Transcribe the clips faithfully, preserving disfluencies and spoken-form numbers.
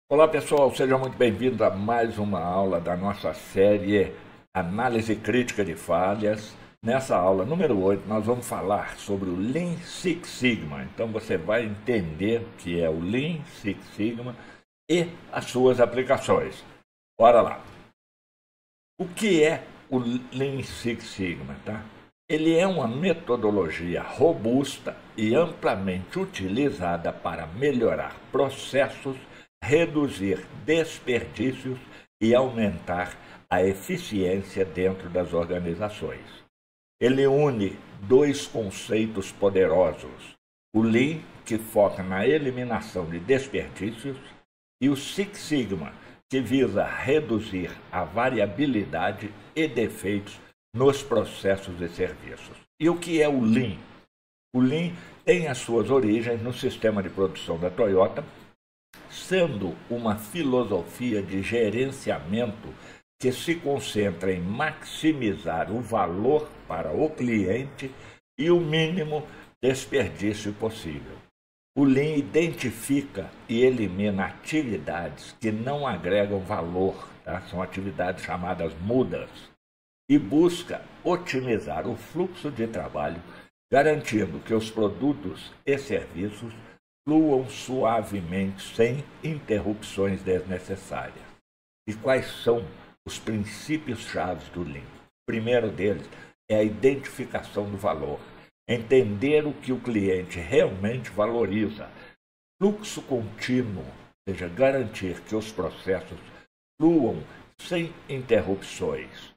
Olá pessoal, sejam muito bem-vindos a mais uma aula da nossa série Análise Crítica de Falhas. Nessa aula número oito nós vamos falar sobre o Lean Six Sigma. Então você vai entender o que é o Lean Six Sigma e as suas aplicações. Bora lá! O que é o Lean Six Sigma? Tá? Ele é uma metodologia robusta e amplamente utilizada para melhorar processos, reduzir desperdícios e aumentar a eficiência dentro das organizações. Ele une dois conceitos poderosos: o Lean, que foca na eliminação de desperdícios, e o Six Sigma, que visa reduzir a variabilidade e defeitos nos processos e serviços. E o que é o Lean? O Lean tem as suas origens no sistema de produção da Toyota, sendo uma filosofia de gerenciamento que se concentra em maximizar o valor para o cliente e o mínimo desperdício possível. O Lean identifica e elimina atividades que não agregam valor, tá? São atividades chamadas mudas, e busca otimizar o fluxo de trabalho, garantindo que os produtos e serviços fluam suavemente, sem interrupções desnecessárias. E quais são os princípios-chave do Lean? O primeiro deles é a identificação do valor, entender o que o cliente realmente valoriza, fluxo contínuo, ou seja, garantir que os processos fluam sem interrupções,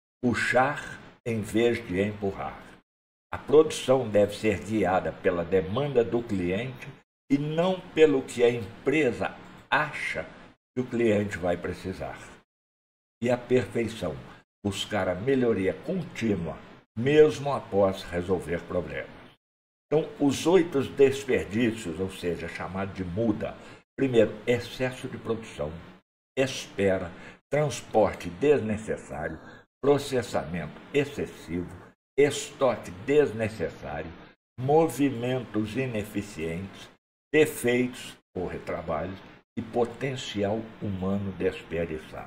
puxar em vez de empurrar. A produção deve ser guiada pela demanda do cliente e não pelo que a empresa acha que o cliente vai precisar. E a perfeição, buscar a melhoria contínua, mesmo após resolver problemas. Então, os oito desperdícios, ou seja, chamado de muda: primeiro, excesso de produção, espera, transporte desnecessário, processamento excessivo, estoque desnecessário, movimentos ineficientes, defeitos ou retrabalhos e potencial humano desperdiçado.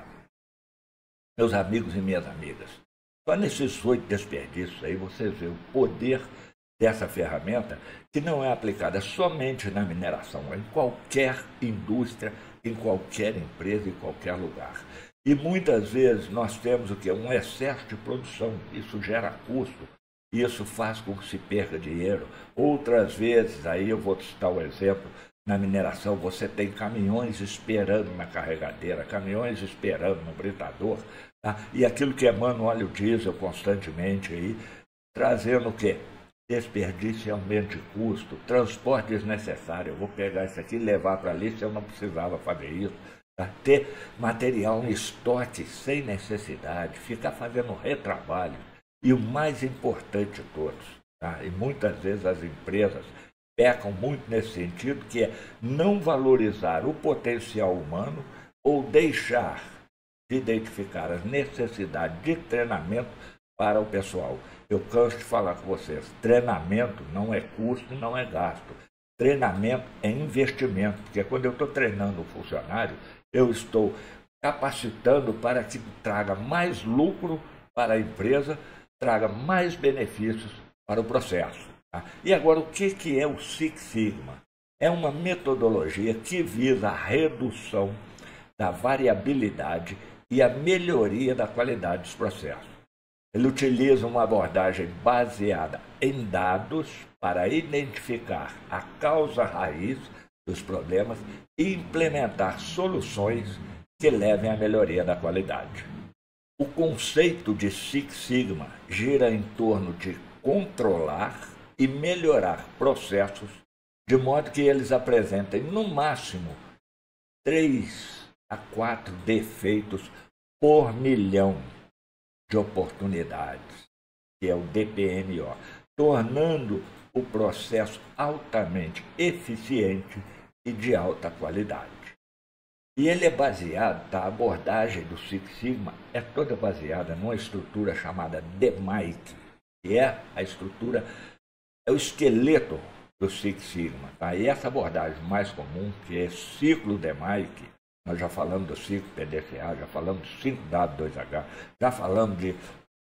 Meus amigos e minhas amigas, só nesses oito desperdícios aí vocês vê o poder dessa ferramenta, que não é aplicada somente na mineração, é em qualquer indústria, em qualquer empresa, em qualquer lugar. E muitas vezes nós temos o que? Um excesso de produção, isso gera custo, isso faz com que se perca dinheiro. Outras vezes, aí eu vou citar o exemplo, na mineração você tem caminhões esperando na carregadeira, caminhões esperando no britador, tá? E aquilo que emana óleo diesel constantemente aí, trazendo o quê? Desperdício e aumento de custo, transporte desnecessário. Eu vou pegar isso aqui e levar para ali se eu não precisava fazer isso. Tá? Ter material em estoque sem necessidade, ficar fazendo retrabalho. E o mais importante de todos, tá? E muitas vezes as empresas pecam muito nesse sentido, que é não valorizar o potencial humano ou deixar de identificar as necessidades de treinamento para o pessoal. Eu canso de falar com vocês, treinamento não é custo, não é gasto. Treinamento é investimento, porque quando eu estou treinando um funcionário, eu estou capacitando para que traga mais lucro para a empresa, traga mais benefícios para o processo. Tá? E agora, o que, que é o Six Sigma? É uma metodologia que visa a redução da variabilidade e a melhoria da qualidade dos processos. Ele utiliza uma abordagem baseada em dados para identificar a causa raiz dos problemas e implementar soluções que levem à melhoria da qualidade. O conceito de Six Sigma gira em torno de controlar e melhorar processos de modo que eles apresentem no máximo três a quatro defeitos por milhão de oportunidades, que é o D P M O, tornando o processo altamente eficiente e de alta qualidade. E ele é baseado, tá? A abordagem do Six Sigma é toda baseada numa estrutura chamada D M A I C, que é a estrutura, é o esqueleto do Six Sigma. Tá? E essa abordagem mais comum, que é ciclo D M A I C, Nós já falamos do cinco P D C A, já falamos do cinco W dois H, já falamos de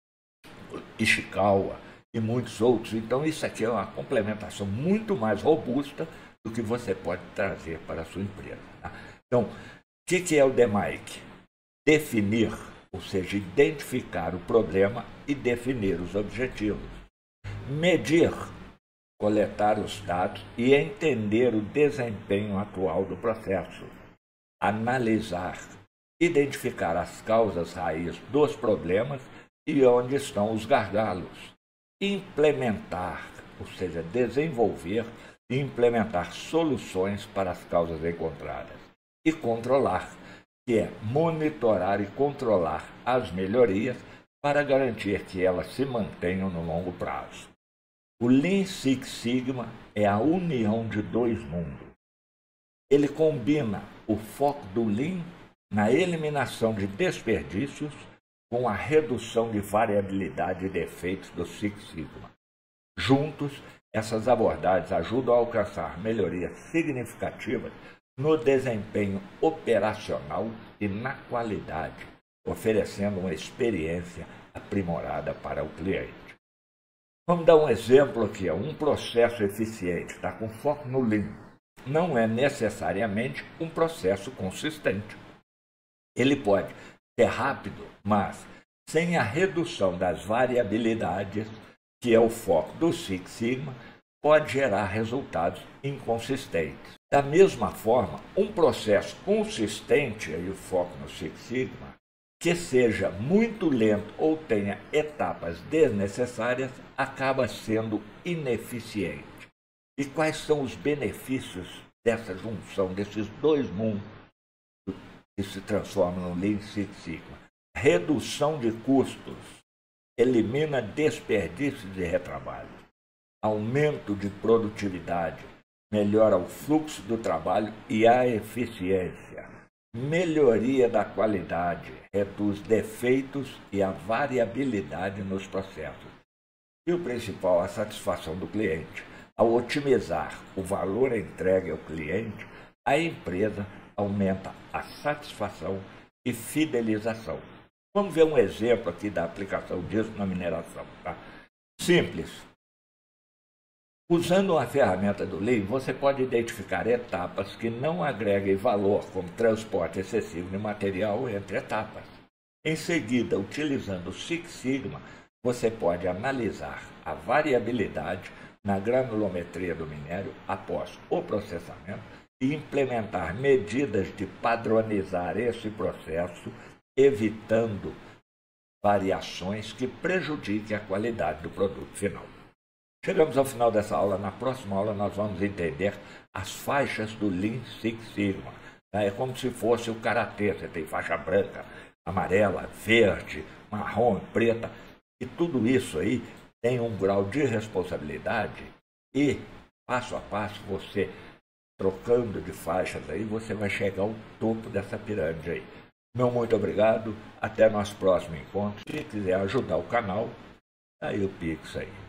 Ishikawa e muitos outros. Então isso aqui é uma complementação muito mais robusta do que você pode trazer para a sua empresa. Tá? Então, o que, que é o D M A I C? Definir, ou seja, identificar o problema e definir os objetivos. Medir, coletar os dados e entender o desempenho atual do processo. Analisar, identificar as causas raiz dos problemas e onde estão os gargalos. Implementar, ou seja, desenvolver e implementar soluções para as causas encontradas. E controlar, que é monitorar e controlar as melhorias para garantir que elas se mantenham no longo prazo. O Lean Six Sigma é a união de dois mundos. Ele combina o foco do Lean na eliminação de desperdícios com a redução de variabilidade e defeitos do Six Sigma. Juntos, essas abordagens ajudam a alcançar melhorias significativas no desempenho operacional e na qualidade, oferecendo uma experiência aprimorada para o cliente. Vamos dar um exemplo aqui. Um processo eficiente está com foco no Lean. Não é necessariamente um processo consistente. Ele pode ser rápido, mas sem a redução das variabilidades, que é o foco do Six Sigma, pode gerar resultados inconsistentes. Da mesma forma, um processo consistente, aí o foco no Six Sigma, que seja muito lento ou tenha etapas desnecessárias, acaba sendo ineficiente. E quais são os benefícios dessa junção, desses dois mundos que se transformam no Lean Six Sigma? Redução de custos, elimina desperdício de retrabalho, aumento de produtividade, melhora o fluxo do trabalho e a eficiência, melhoria da qualidade, reduz defeitos e a variabilidade nos processos. E o principal, a satisfação do cliente. Ao otimizar o valor entregue ao cliente, a empresa aumenta a satisfação e fidelização. Vamos ver um exemplo aqui da aplicação disso na mineração. Tá? Simples. Usando uma ferramenta do Lean, você pode identificar etapas que não agreguem valor, como transporte excessivo de material entre etapas. Em seguida, utilizando o Six Sigma, você pode analisar a variabilidade na granulometria do minério após o processamento e implementar medidas de padronizar esse processo, evitando variações que prejudiquem a qualidade do produto final. Chegamos ao final dessa aula. Na próxima aula nós vamos entender as faixas do Lean Six Sigma. É como se fosse o karatê. Você tem faixa branca, amarela, verde, marrom, preta. E tudo isso aí tem um grau de responsabilidade e, passo a passo, você trocando de faixas aí, você vai chegar ao topo dessa pirâmide aí. Meu muito obrigado. Até nosso próximo encontro. Se quiser ajudar o canal, aí o Pix aí.